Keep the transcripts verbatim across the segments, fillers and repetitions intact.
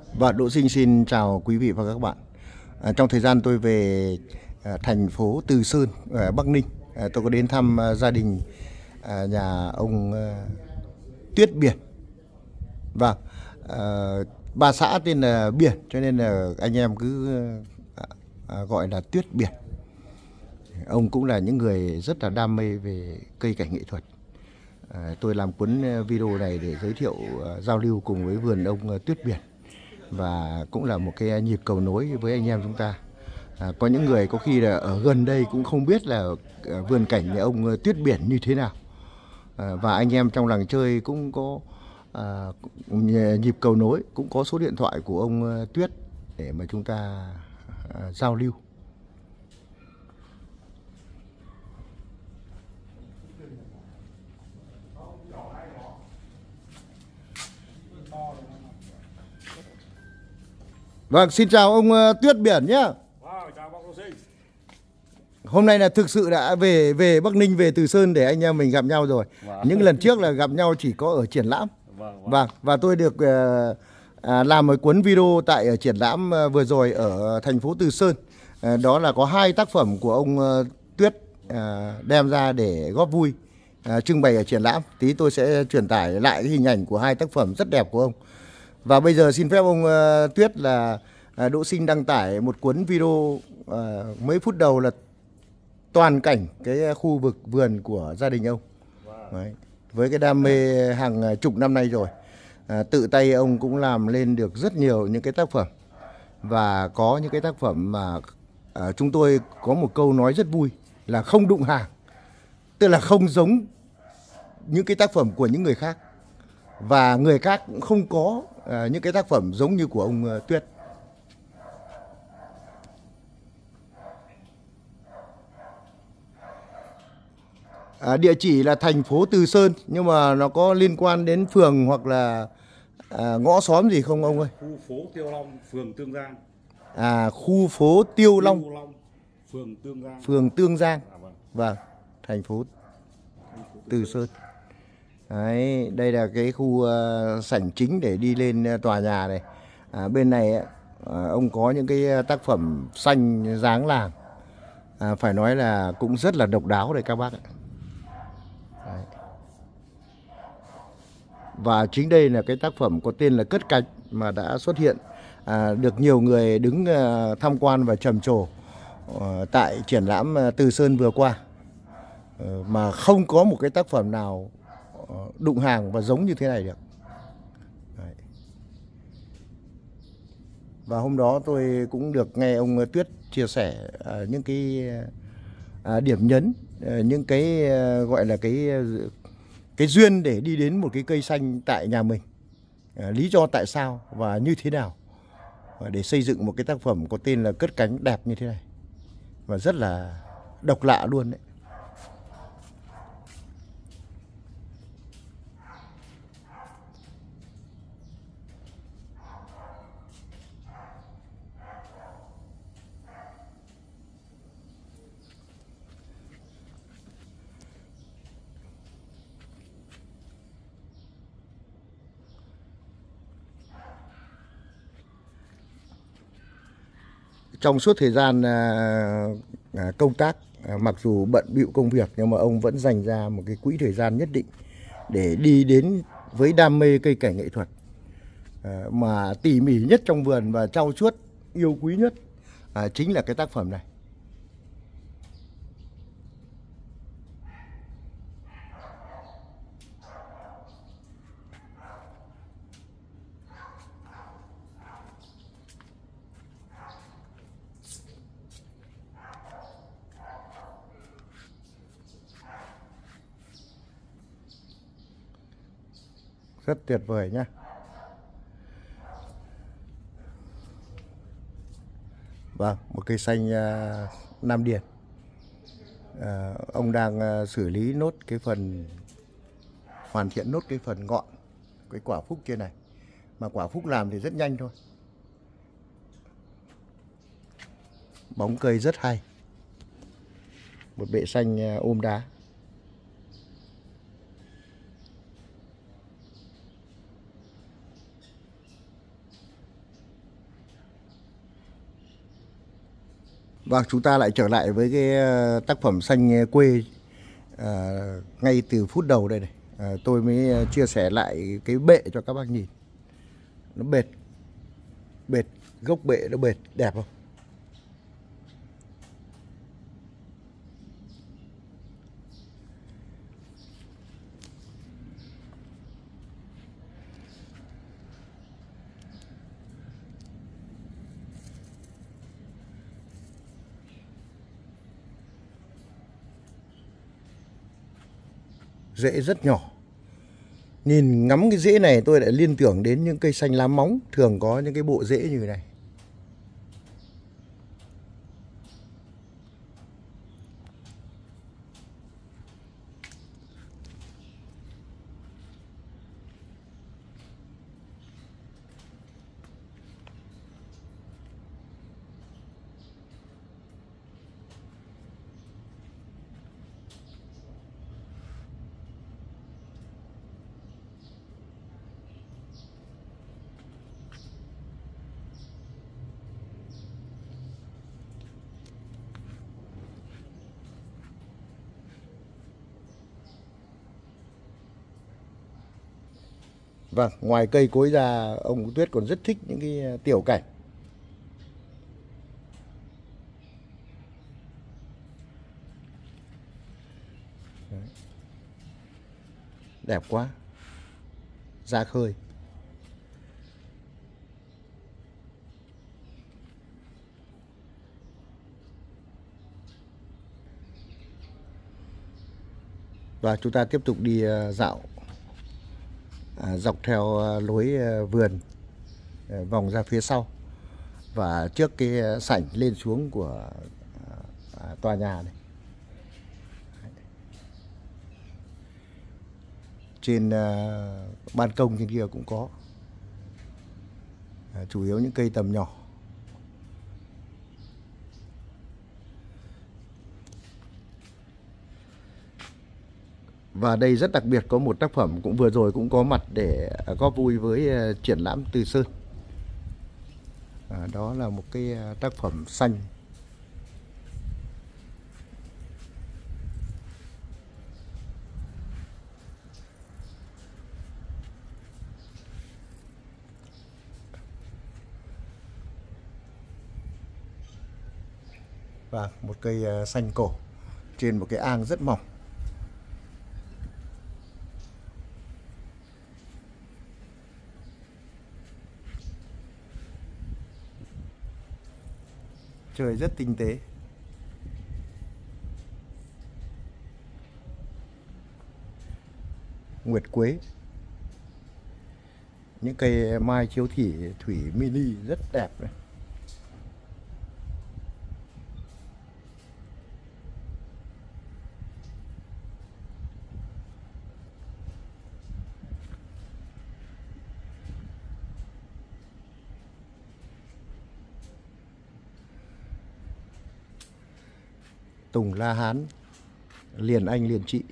Và Đỗ Sinh xin chào quý vị và các bạn. À, trong thời gian tôi về à, thành phố Từ Sơn ở Bắc Ninh, à, tôi có đến thăm à, gia đình à, nhà ông à, Tuyết Biển. Vâng, à, bà xã tên là Biển, cho nên là anh em cứ à, à, gọi là Tuyết Biển. Ông cũng là những người rất là đam mê về cây cảnh nghệ thuật. À, tôi làm cuốn video này để giới thiệu à, giao lưu cùng với vườn ông à, Tuyết Biển, và cũng là một cái nhịp cầu nối với anh em chúng ta. À, có những người có khi là ở gần đây cũng không biết là à, vườn cảnh nhà ông Tuyết Biển như thế nào. À, và anh em trong làng chơi cũng có à, nhịp cầu nối, cũng có số điện thoại của ông Tuyết để mà chúng ta à, giao lưu. Vâng, xin chào ông uh, Tuyết Biển nhé. Wow, chào bác Đỗ Sinh. Hôm nay là thực sự đã về về Bắc Ninh, về Từ Sơn để anh em mình gặp nhau rồi. Vâng. Những lần trước là gặp nhau chỉ có ở triển lãm. Vâng, vâng. Vâng, và tôi được uh, à, làm một cuốn video tại ở triển lãm uh, vừa rồi ở thành phố Từ Sơn. Uh, đó là có hai tác phẩm của ông uh, Tuyết uh, đem ra để góp vui, uh, trưng bày ở triển lãm. Tí tôi sẽ truyền tải lại cái hình ảnh của hai tác phẩm rất đẹp của ông. Và bây giờ xin phép ông uh, Tuyết là uh, Đỗ Sinh đăng tải một cuốn video uh, mấy phút đầu là toàn cảnh cái khu vực vườn của gia đình ông. Đấy. Với cái đam mê hàng chục năm nay rồi, à, tự tay ông cũng làm lên được rất nhiều những cái tác phẩm. Và có những cái tác phẩm mà à, chúng tôi có một câu nói rất vui là không đụng hàng. Tức là không giống những cái tác phẩm của những người khác, và người khác cũng không có à, những cái tác phẩm giống như của ông uh, Tuyết. À, địa chỉ là thành phố Từ Sơn, nhưng mà nó có liên quan đến phường hoặc là à, ngõ xóm gì không ông ơi? Khu phố Tiêu Long, phường Tương Giang. À, khu phố Tiêu Long, Tiêu Long, phường Tương Giang. phường Tương Giang. À, vâng. Vâng, thành phố Thành phố Từ Sơn. Đấy, đây là cái khu uh, sảnh chính để đi lên uh, tòa nhà này. À, bên này uh, ông có những cái tác phẩm xanh dáng làng. À, phải nói là cũng rất là độc đáo đây các bác ạ. Đấy. Và chính đây là cái tác phẩm có tên là Cất Cánh mà đã xuất hiện, à, được nhiều người đứng à, tham quan và trầm trồ à, tại triển lãm à, Từ Sơn vừa qua, à, mà không có một cái tác phẩm nào à, đụng hàng và giống như thế này được. Đấy. Và hôm đó tôi cũng được nghe ông Tuyết chia sẻ à, những cái à, điểm nhấn, à, những cái à, gọi là cái cái duyên để đi đến một cái cây xanh tại nhà mình, à, lý do tại sao và như thế nào để xây dựng một cái tác phẩm có tên là Cất Cánh đẹp như thế này, và rất là độc lạ luôn đấy. Trong suốt thời gian à, à, công tác, à, mặc dù bận bịu công việc nhưng mà ông vẫn dành ra một cái quỹ thời gian nhất định để đi đến với đam mê cây cảnh nghệ thuật, à, mà tỉ mỉ nhất trong vườn và trau chuốt yêu quý nhất à, chính là cái tác phẩm này. Rất tuyệt vời nhá. Vâng, một cây xanh uh, Nam Điền. Uh, ông đang uh, xử lý nốt cái phần, hoàn thiện nốt cái phần ngọn, cái quả phúc trên này. Mà quả phúc làm thì rất nhanh thôi. Bóng cây rất hay. Một bệ xanh uh, ôm đá. Và chúng ta lại trở lại với cái ờ, tác phẩm xanh quê à, ngay từ phút đầu đây này. À, tôi mới chia sẻ lại cái bệ cho các bác nhìn. Nó bệt, bệt, gốc bệ nó bệt, đẹp không? Rễ rất nhỏ. Nhìn ngắm cái rễ này tôi lại liên tưởng đến những cây xanh lá móng thường có những cái bộ rễ như thế này. Vâng, ngoài cây cối ra, ông Tuyết còn rất thích những cái tiểu cảnh. Đấy. Đẹp quá. Ra khơi. Và chúng ta tiếp tục đi dạo à, dọc theo lối vườn vòng ra phía sau và trước cái sảnh lên xuống của à, tòa nhà này. Trên à, ban công trên kia cũng có, à, chủ yếu những cây tầm nhỏ. Và đây rất đặc biệt, có một tác phẩm cũng vừa rồi cũng có mặt để góp vui với triển lãm Từ Sơn. À, đó là một cái tác phẩm xanh. Và một cây xanh cổ trên một cái ang rất mỏng. Trời rất tinh tế. Nguyệt quế. Những cây mai chiếu thủy thủy mini rất đẹp này. Tùng La Hán, liền anh liền chị.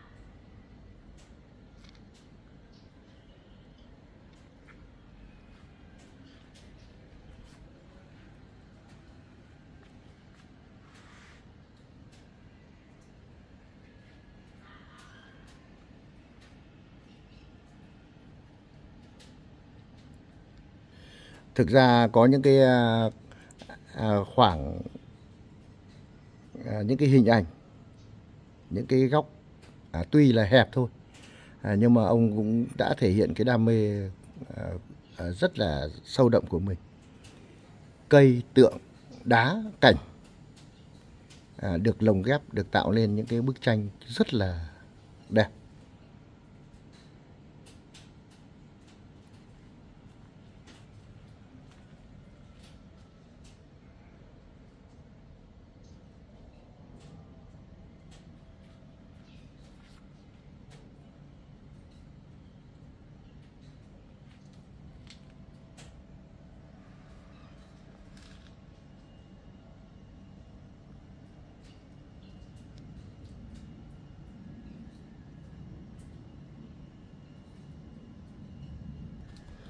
Thực ra có những cái khoảng À, những cái hình ảnh, những cái góc à, tuy là hẹp thôi, à, nhưng mà ông cũng đã thể hiện cái đam mê à, à, rất là sâu đậm của mình. Cây, tượng, đá, cảnh à, được lồng ghép, được tạo lên những cái bức tranh rất là đẹp.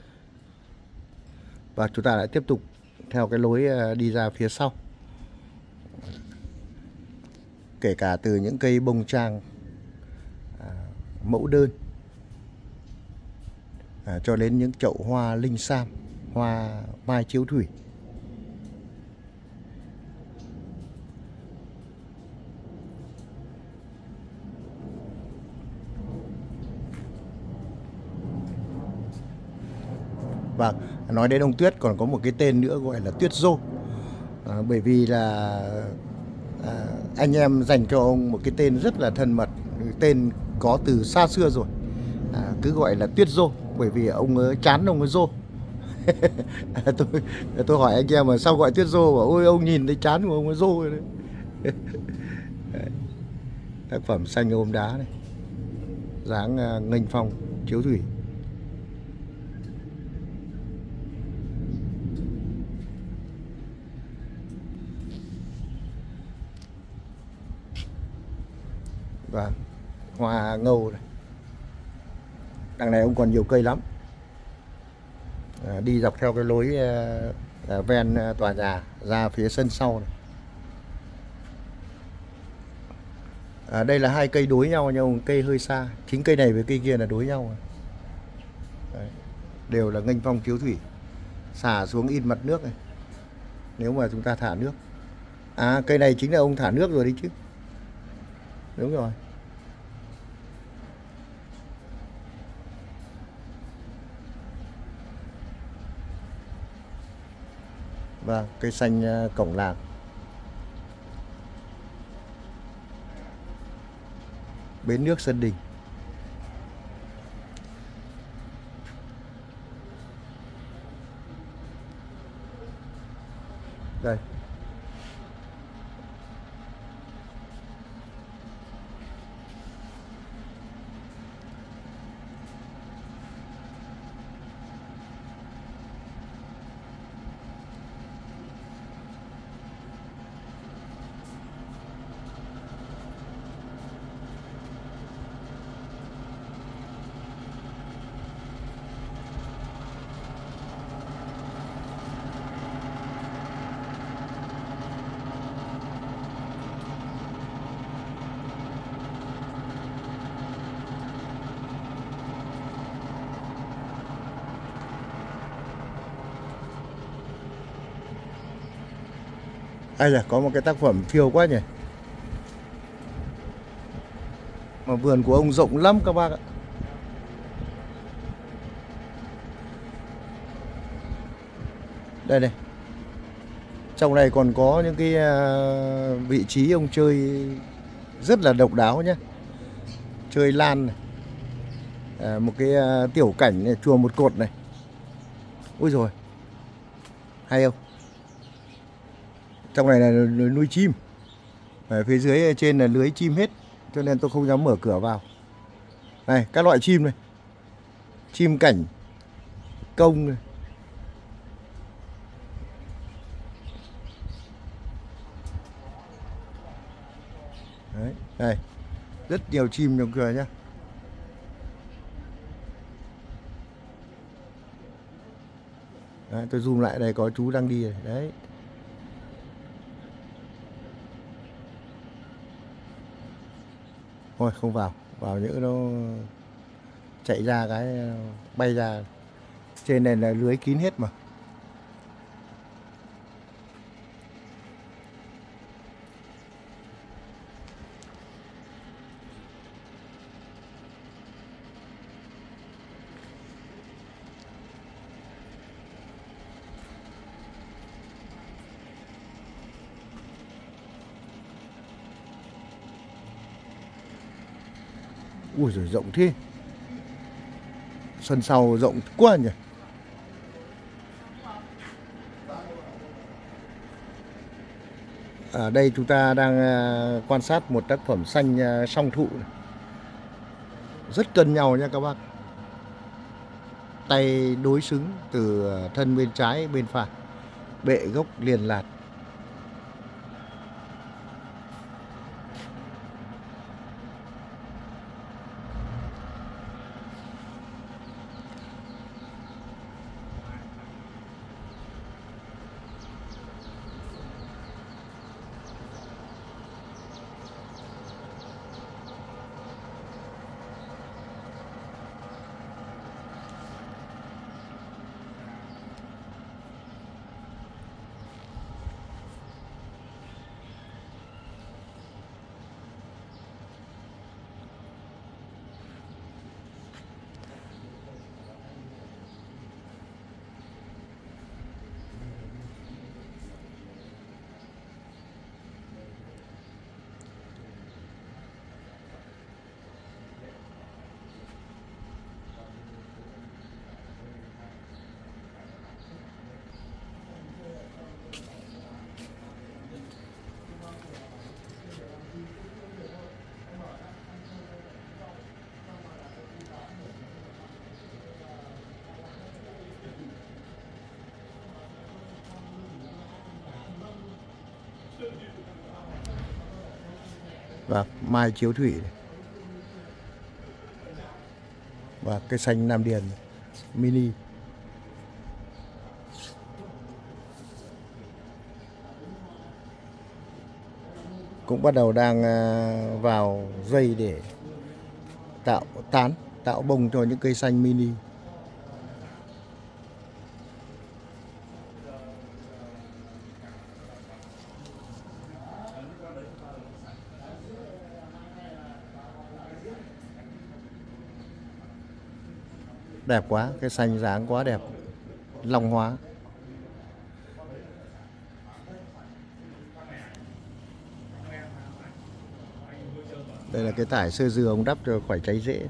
Và chúng ta lại tiếp tục theo cái lối đi ra phía sau. kể cả từ những cây bông trang à, mẫu đơn à, cho đến những chậu hoa linh sam, hoa mai chiếu thủy. Và nói đến ông Tuyết còn có một cái tên nữa gọi là Tuyết Dô, à, bởi vì là à, anh em dành cho ông một cái tên rất là thân mật, tên có từ xa xưa rồi, à, cứ gọi là Tuyết Dô, bởi vì ông ấy chán ông ấy dô. tôi tôi hỏi anh em mà sao gọi Tuyết Dô, bảo ôi ông nhìn thấy chán của ông ấy dô rồi đấy. Tác phẩm xanh ôm đá này, dáng uh, nghênh phong chiếu thủy. Và hoa ngâu này. Đằng này ông còn nhiều cây lắm, à, đi dọc theo cái lối à, à, ven à, tòa nhà ra phía sân sau này. À, đây là hai cây đối nhau nhưng một cây hơi xa, chính cây này với cây kia là đối nhau. Đấy, đều là nghênh phong chiếu thủy, xả xuống in mặt nước này nếu mà chúng ta thả nước. À, cây này chính là ông thả nước rồi đấy chứ. Đúng rồi. Vâng, cây xanh cổng làng. Bến nước Sơn Đình. Đây. Ai da, có một cái tác phẩm phiêu quá nhỉ. Mà vườn của ông rộng lắm các bác ạ. Đây này. Trong này còn có những cái vị trí ông chơi rất là độc đáo nhé. Chơi lan này. À, một cái tiểu cảnh này, chùa một cột này. Ui rồi, hay không? Trong này là nuôi chim, ở phía dưới trên là lưới chim hết, cho nên tôi không dám mở cửa vào. Này, các loại chim này, chim cảnh, công này. Đấy, đây, rất nhiều chim trong cửa nhá. Đấy, tôi zoom lại đây, có chú đang đi này. Đấy. Thôi không vào, vào những nó chạy ra cái bay ra. Trên này là lưới kín hết mà. Ui giời, rộng thế. Sân sau rộng quá nhỉ. Ở đây chúng ta đang quan sát một tác phẩm xanh song thụ này. Rất cân nhau nha các bác. Tay đối xứng từ thân bên trái bên phải, bệ gốc liền lạt. Và mai chiếu thủy này. Và cây xanh Nam Điền mini. Cũng bắt đầu đang vào dây để tạo tán, tạo bông cho những cây xanh mini. Đẹp quá, cái xanh dáng quá đẹp, long hóa. Đây là cái tải sơ dừa ông đắp cho khỏi cháy rễ.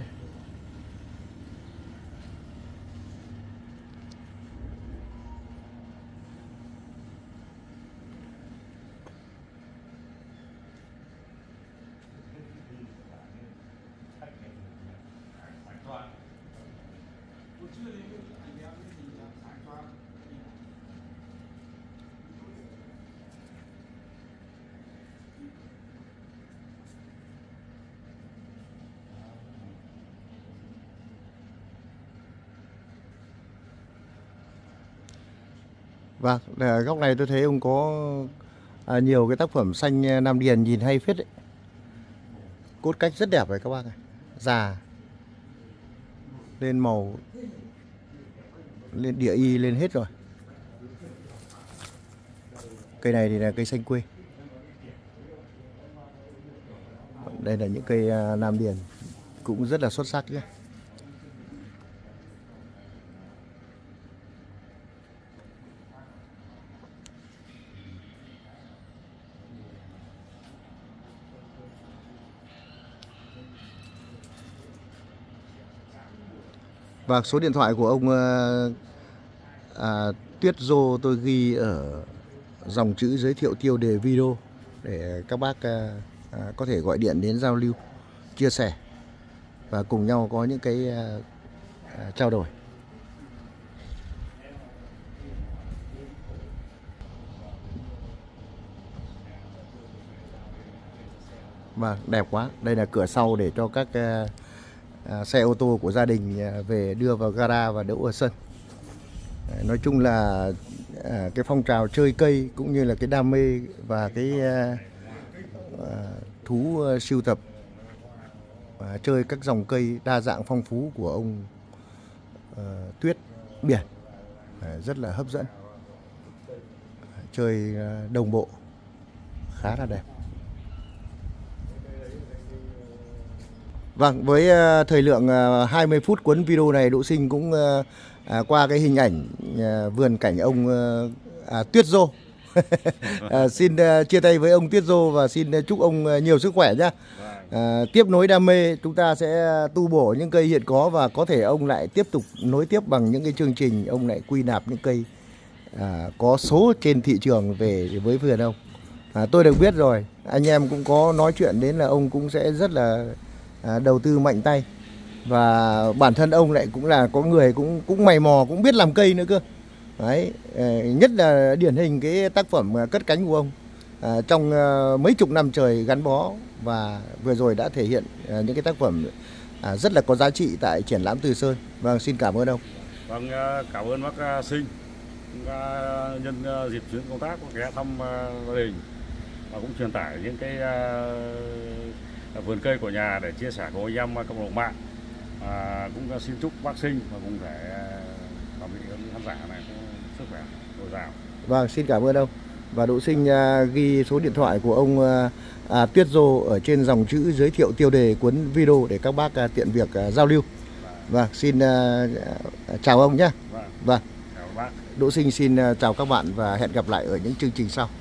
Vâng, góc này tôi thấy ông có à, nhiều cái tác phẩm xanh Nam Điền nhìn hay phết đấy. Cốt cách rất đẹp rồi các bác này. Già. Lên màu, lên địa y lên hết rồi. Cây này thì là cây xanh quê. Đây là những cây Nam Điền cũng rất là xuất sắc nhé. Và số điện thoại của ông à, Tuyết Dô tôi ghi ở dòng chữ giới thiệu tiêu đề video để các bác à, à, có thể gọi điện đến giao lưu, chia sẻ và cùng nhau có những cái à, à, trao đổi. Và đẹp quá, đây là cửa sau để cho các à, À, xe ô tô của gia đình về đưa vào gara và đậu ở sân. À, nói chung là à, cái phong trào chơi cây cũng như là cái đam mê và cái à, à, thú à, sưu tập à, chơi các dòng cây đa dạng phong phú của ông à, Tuyết Biển à, rất là hấp dẫn. À, chơi à, đồng bộ khá là đẹp. Vâng, với uh, thời lượng uh, hai mươi phút cuốn video này, Đỗ Sinh cũng uh, uh, qua cái hình ảnh uh, vườn cảnh ông uh, uh, Tuyết Dô. uh, xin uh, chia tay với ông Tuyết Dô và xin uh, chúc ông uh, nhiều sức khỏe nhé. Uh, tiếp nối đam mê, chúng ta sẽ tu bổ những cây hiện có và có thể ông lại tiếp tục nối tiếp bằng những cái chương trình, ông lại quy nạp những cây uh, có số trên thị trường về với vườn ông. Uh, tôi được biết rồi, anh em cũng có nói chuyện đến là ông cũng sẽ rất là À, đầu tư mạnh tay và bản thân ông lại cũng là có người cũng cũng mày mò, cũng biết làm cây nữa cơ. Đấy, nhất là điển hình cái tác phẩm Cất Cánh của ông à, trong à, mấy chục năm trời gắn bó và vừa rồi đã thể hiện à, những cái tác phẩm à, rất là có giá trị tại triển lãm Từ Sơn. Vâng, xin cảm ơn ông. Vâng, cảm ơn bác Sinh nhân dịp chuyến công tác của ghé thăm gia đình và cũng truyền tải những cái vườn cây của nhà để chia sẻ cùng anh em cộng đồng mạng. À, cũng xin chúc bác Sinh và cùng thể và vị khán giả này có sức khỏe dồi dào. Vâng, xin cảm ơn ông. Và Đỗ Sinh uh, ghi số điện thoại của ông uh, uh, Tuyết Dô ở trên dòng chữ giới thiệu tiêu đề cuốn video để các bác uh, tiện việc uh, giao lưu. Vâng, xin uh, chào ông nhé. Vâng, vâng. Chào bác. Đỗ Sinh xin uh, chào các bạn và hẹn gặp lại ở những chương trình sau.